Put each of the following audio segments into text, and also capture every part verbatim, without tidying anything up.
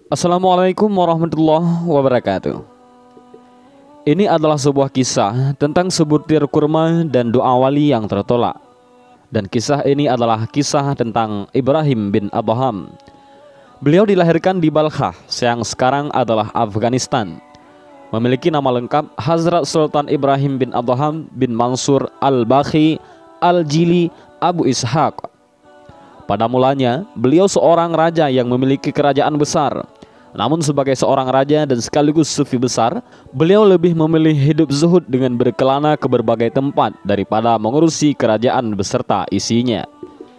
Assalamualaikum warahmatullahi wabarakatuh. Ini adalah sebuah kisah tentang sebutir kurma dan doa wali yang tertolak. Dan kisah ini adalah kisah tentang Ibrahim bin Adham. Beliau dilahirkan di Balkh yang sekarang adalah Afghanistan. Memiliki nama lengkap Hazrat Sultan Ibrahim bin Adham bin Mansur Al-Bakhi Al-Jili Abu Ishaq. Pada mulanya, beliau seorang raja yang memiliki kerajaan besar. Namun sebagai seorang raja dan sekaligus sufi besar, beliau lebih memilih hidup zuhud dengan berkelana ke berbagai tempat daripada mengurusi kerajaan beserta isinya.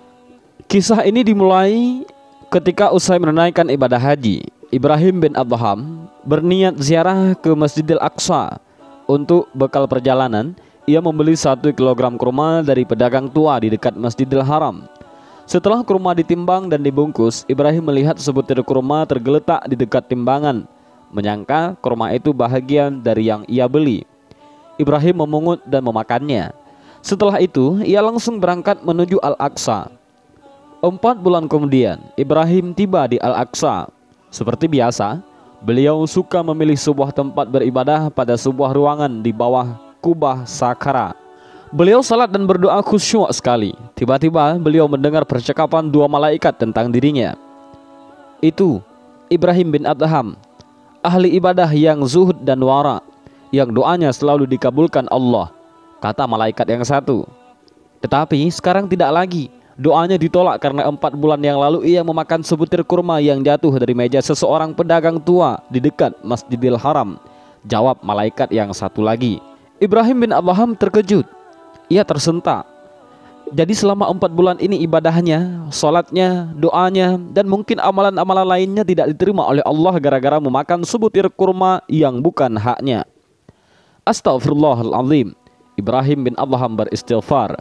Kisah ini dimulai ketika usai menunaikan ibadah haji. Ibrahim bin Adham berniat ziarah ke Masjidil Aqsa. Untuk bekal perjalanan, ia membeli satu kilogram kurma dari pedagang tua di dekat Masjidil Haram. Setelah kurma ditimbang dan dibungkus, Ibrahim melihat sebutir kurma tergeletak di dekat timbangan. Menyangka kurma itu bahagian dari yang ia beli. Ibrahim memungut dan memakannya. Setelah itu, ia langsung berangkat menuju Al-Aqsa. Empat bulan kemudian, Ibrahim tiba di Al-Aqsa. Seperti biasa, beliau suka memilih sebuah tempat beribadah pada sebuah ruangan di bawah kubah Saqqara. Beliau salat dan berdoa khusyuk sekali. Tiba-tiba beliau mendengar percakapan dua malaikat tentang dirinya. Itu Ibrahim bin Adham, ahli ibadah yang zuhud dan wara, yang doanya selalu dikabulkan Allah, kata malaikat yang satu. Tetapi sekarang tidak lagi. Doanya ditolak karena empat bulan yang lalu ia memakan sebutir kurma yang jatuh dari meja seseorang pedagang tua di dekat Masjidil Haram. Jawab malaikat yang satu lagi. Ibrahim bin Adham terkejut. Ia tersentak. Jadi selama empat bulan ini ibadahnya, sholatnya, doanya, dan mungkin amalan-amalan lainnya tidak diterima oleh Allah gara-gara memakan sebutir kurma yang bukan haknya. Astaghfirullahaladzim. Ibrahim bin Adham beristighfar.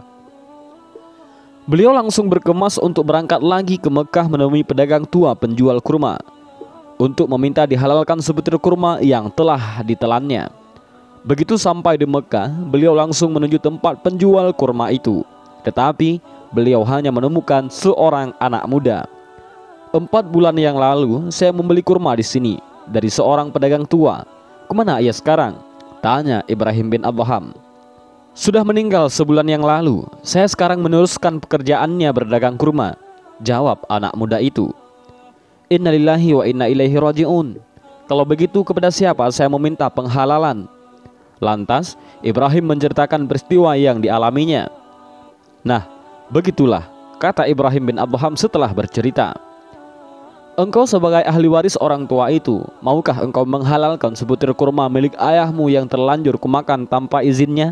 Beliau langsung berkemas untuk berangkat lagi ke Mekah menemui pedagang tua penjual kurma untuk meminta dihalalkan sebutir kurma yang telah ditelannya. Begitu sampai di Mekah, beliau langsung menuju tempat penjual kurma itu. Tetapi beliau hanya menemukan seorang anak muda. Empat bulan yang lalu saya membeli kurma di sini dari seorang pedagang tua. Kemana ia sekarang? Tanya Ibrahim bin Adham. Sudah meninggal sebulan yang lalu. Saya sekarang meneruskan pekerjaannya berdagang kurma, jawab anak muda itu. Innalillahi wa inna ilaihi raji'un. Kalau begitu kepada siapa saya meminta penghalalan? Lantas Ibrahim menceritakan peristiwa yang dialaminya. Nah, begitulah, kata Ibrahim bin Adham setelah bercerita. Engkau sebagai ahli waris orang tua itu, maukah engkau menghalalkan sebutir kurma milik ayahmu yang terlanjur kumakan tanpa izinnya?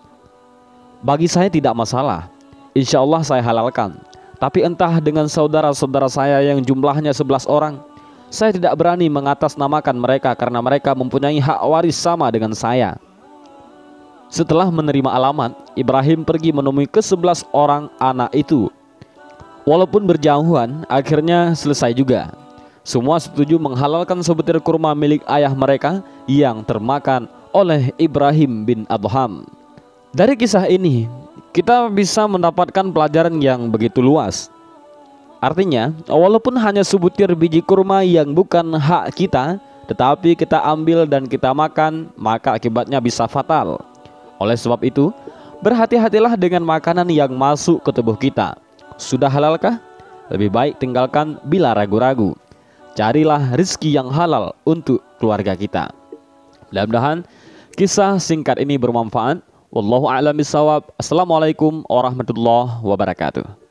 Bagi saya tidak masalah. Insya Allah saya halalkan. Tapi entah dengan saudara-saudara saya yang jumlahnya sebelas orang, saya tidak berani mengatasnamakan mereka karena mereka mempunyai hak waris sama dengan saya. Setelah menerima alamat, Ibrahim pergi menemui kesebelas orang anak itu. Walaupun berjauhan, akhirnya selesai juga. Semua setuju menghalalkan sebutir kurma milik ayah mereka yang termakan oleh Ibrahim bin Adham. Dari kisah ini, kita bisa mendapatkan pelajaran yang begitu luas. Artinya, walaupun hanya sebutir biji kurma yang bukan hak kita, tetapi kita ambil dan kita makan, maka akibatnya bisa fatal. Oleh sebab itu, berhati-hatilah dengan makanan yang masuk ke tubuh kita. Sudah halalkah? Lebih baik tinggalkan bila ragu-ragu. Carilah rezeki yang halal untuk keluarga kita. Mudah-mudahan kisah singkat ini bermanfaat. Wallahu a'lam bishawab. Assalamualaikum warahmatullahi wabarakatuh.